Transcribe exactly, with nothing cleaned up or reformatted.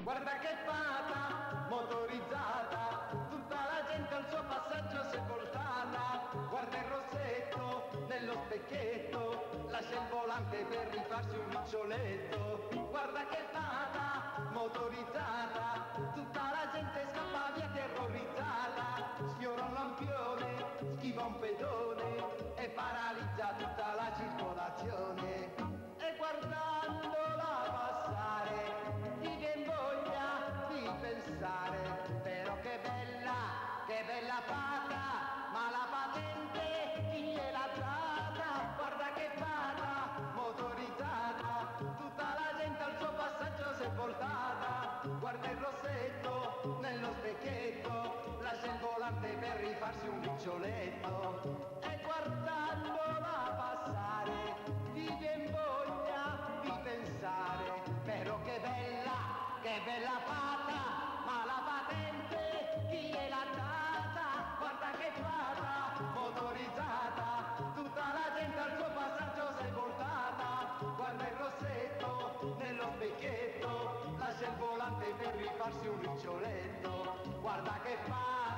Guarda che fata motorizzata, tutta la gente al suo passaggio si è voltata. Guarda il rossetto nello specchietto, lascia il volante per rifarsi un riccioletto. Guarda che fata motorizzata, tutta la gente scappa via terrorizzata. Sfiora un lampione, schiva un pedone e paralizza tutta la circolazione. E guardandola passare ti viene voglia di pensare, però che bella, che bella fata, ma la patente chi gliel'ha data? Guarda che fata motorizzata, tutta la gente al suo passaggio si è voltata. Guarda il rossetto nello specchietto, lascia il volante per rifarsi un riccioletto. E guardandola passare ti viene voglia di pensare, però che bella, che bella fata, ma la patente chi gliel'ha data? Guarda che fata motorizzata, tutta la gente al suo passaggio si è voltata. Guarda il rossetto nello specchietto, lascia il volante per rifarsi un riccioletto. Guarda che fata